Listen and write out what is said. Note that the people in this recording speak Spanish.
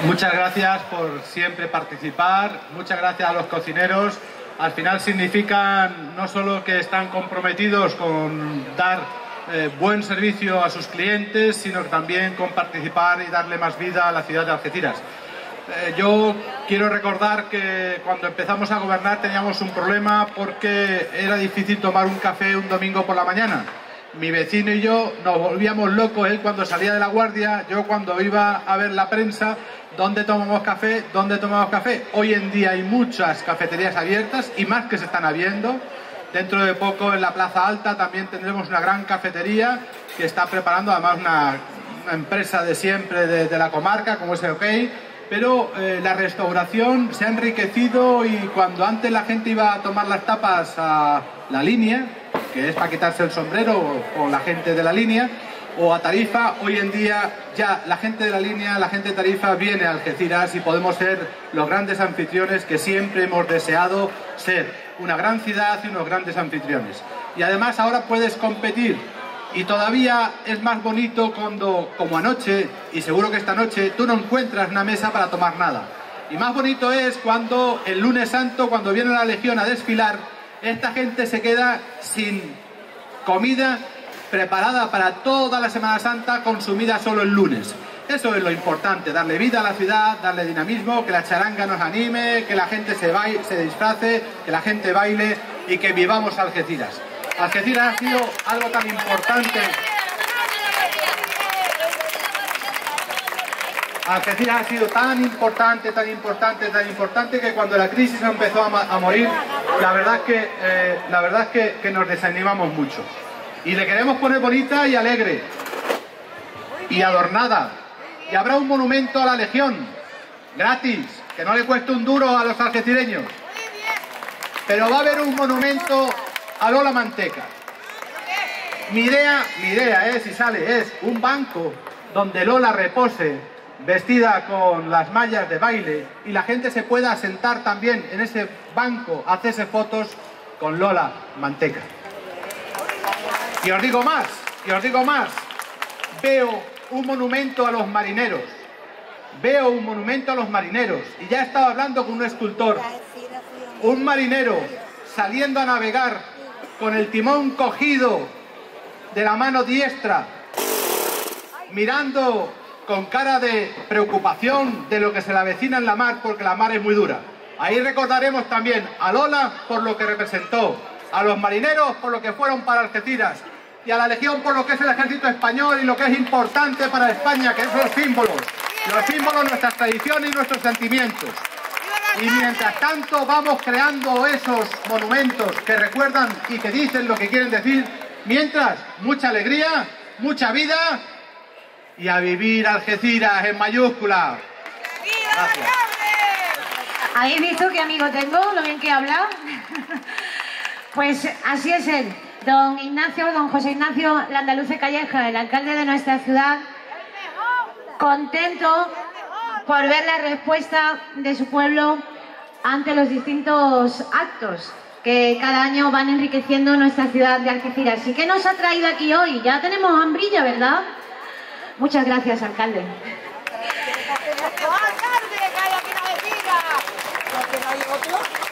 Muchas gracias por siempre participar, muchas gracias a los cocineros. Al final significan no solo que están comprometidos con dar buen servicio a sus clientes, sino también con participar y darle más vida a la ciudad de Algeciras. Yo quiero recordar que cuando empezamos a gobernar teníamos un problema porque era difícil tomar un café un domingo por la mañana. Mi vecino y yo nos volvíamos locos, él cuando salía de la guardia, yo cuando iba a ver la prensa. ¿Dónde tomamos café? ¿Dónde tomamos café? Hoy en día hay muchas cafeterías abiertas y más que se están abriendo. Dentro de poco en la Plaza Alta también tendremos una gran cafetería que está preparando además una empresa de siempre de la comarca como es OK. Pero la restauración se ha enriquecido y cuando antes la gente iba a tomar las tapas a La Línea, que es para quitarse el sombrero con la gente de La Línea, o a Tarifa, hoy en día ya la gente de La Línea, la gente de Tarifa viene a Algeciras y podemos ser los grandes anfitriones que siempre hemos deseado ser, una gran ciudad y unos grandes anfitriones. Y además ahora puedes competir y todavía es más bonito cuando, como anoche, y seguro que esta noche, tú no encuentras una mesa para tomar nada. Y más bonito es cuando el lunes santo, cuando viene la Legión a desfilar, esta gente se queda sin comida preparada para toda la Semana Santa, consumida solo el lunes. Eso es lo importante, darle vida a la ciudad, darle dinamismo, que la charanga nos anime, que la gente se disfrace, que la gente baile y que vivamos Algeciras. Algeciras ha sido algo tan importante. Algeciras ha sido tan importante que cuando la crisis empezó a morir, la verdad es que nos desanimamos mucho. Y le queremos poner bonita y alegre y adornada. Y habrá un monumento a la Legión, gratis, que no le cueste un duro a los algecireños. Pero va a haber un monumento a Lola Manteca. Mi idea si sale, es un banco donde Lola repose vestida con las mallas de baile y la gente se pueda sentar también en ese banco a hacerse fotos con Lola Manteca. Y os digo más, veo un monumento a los marineros, y ya estaba hablando con un escultor, un marinero saliendo a navegar con el timón cogido de la mano diestra, mirando con cara de preocupación de lo que se le avecina en la mar, porque la mar es muy dura. Ahí recordaremos también a Lola por lo que representó, a los marineros por lo que fueron para Algeciras, y a la Legión por lo que es el ejército español y lo que es importante para España, que son los símbolos, nuestras tradiciones y nuestros sentimientos. Y mientras tanto vamos creando esos monumentos que recuerdan y que dicen lo que quieren decir, mientras mucha alegría, mucha vida y a vivir Algeciras en mayúscula. Gracias. ¿Habéis visto qué amigo tengo? Lo bien que habla. Pues así es él. Don José Ignacio Landaluce Calleja, el alcalde de nuestra ciudad, contento por ver la respuesta de su pueblo ante los distintos actos que cada año van enriqueciendo nuestra ciudad de Algeciras. ¿Y qué nos ha traído aquí hoy? Ya tenemos hambrilla, ¿verdad? Muchas gracias, alcalde. ¡Alcalde, que hay aquí una vecina! ¿Por qué no hay otro?